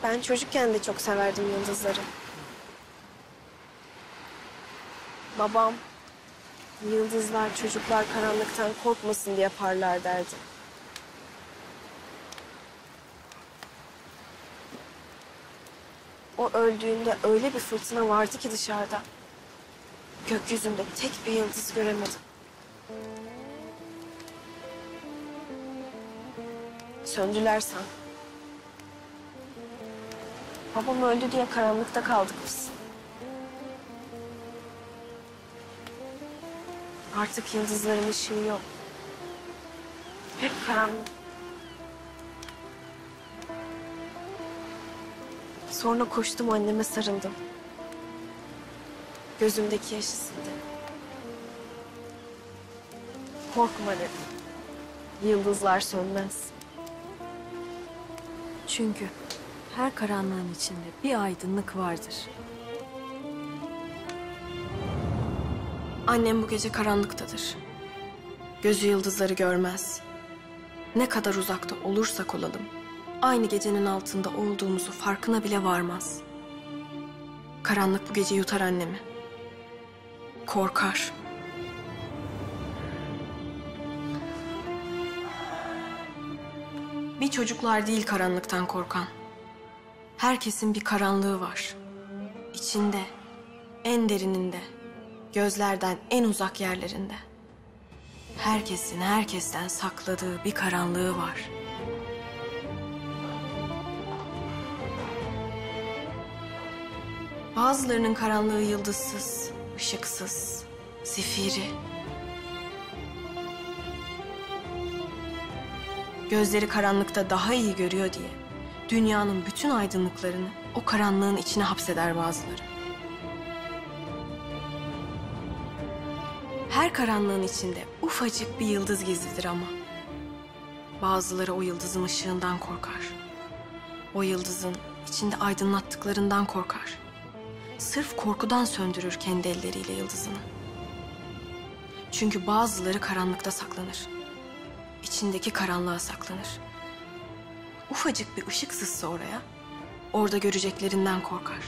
Ben çocukken de çok severdim yıldızları. Babam, yıldızlar çocuklar karanlıktan korkmasın diye parlar derdi. O öldüğünde öyle bir fırtına vardı ki dışarıda. Gökyüzünde tek bir yıldız göremedim. Söndüler san. Babam öldü diye karanlıkta kaldık biz. Artık yıldızların ışığı yok. Hep karanlık. Sonra koştum anneme sarıldım. Gözümdeki yaşı sildi. Korkma dedim. Yıldızlar sönmez. Çünkü her karanlığın içinde bir aydınlık vardır. Annem bu gece karanlıktadır. Gözü yıldızları görmez. Ne kadar uzakta olursak olalım, aynı gecenin altında olduğumuzu farkına bile varmaz. Karanlık bu gece yutar annemi. Korkar. Bir çocuklar değil karanlıktan korkan. Herkesin bir karanlığı var. İçinde, en derininde, gözlerden en uzak yerlerinde. Herkesin herkesten sakladığı bir karanlığı var. Bazılarının karanlığı yıldızsız, ışıksız, zifiri. Gözleri karanlıkta daha iyi görüyor diye dünyanın bütün aydınlıklarını o karanlığın içine hapseder bazıları. Her karanlığın içinde ufacık bir yıldız gizlidir ama. Bazıları o yıldızın ışığından korkar. O yıldızın içinde aydınlattıklarından korkar. Sırf korkudan söndürür kendi elleriyle yıldızını. Çünkü bazıları karanlıkta saklanır. İçindeki karanlığa saklanır. Ufacık bir ışık sızsa oraya, orada göreceklerinden korkar.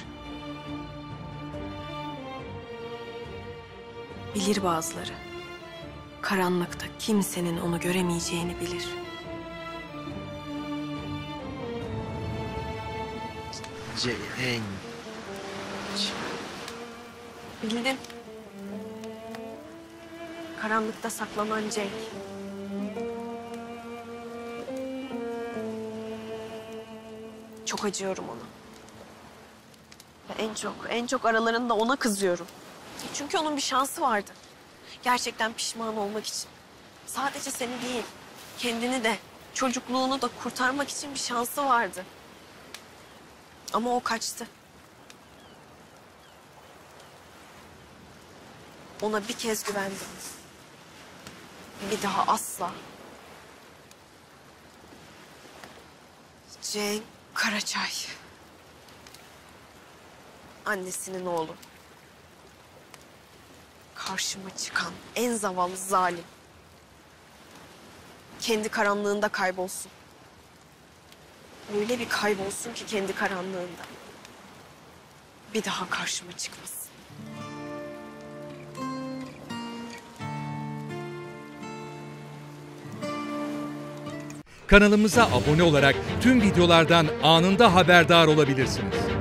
Bilir bazıları. Karanlıkta kimsenin onu göremeyeceğini bilir. Cenk. Bildin. Karanlıkta saklanan Cenk. Çok acıyorum ona. Ve en çok aralarında ona kızıyorum. Çünkü onun bir şansı vardı. Gerçekten pişman olmak için. Sadece seni değil, kendini de, çocukluğunu da kurtarmak için bir şansı vardı. Ama o kaçtı. Ona bir kez güvendim. Bir daha asla. Cenk Karaçay. Annesinin oğlu. Karşıma çıkan en zavallı zalim. Kendi karanlığında kaybolsun. Öyle bir kaybolsun ki kendi karanlığında. Bir daha karşıma çıkmasın. Kanalımıza abone olarak tüm videolardan anında haberdar olabilirsiniz.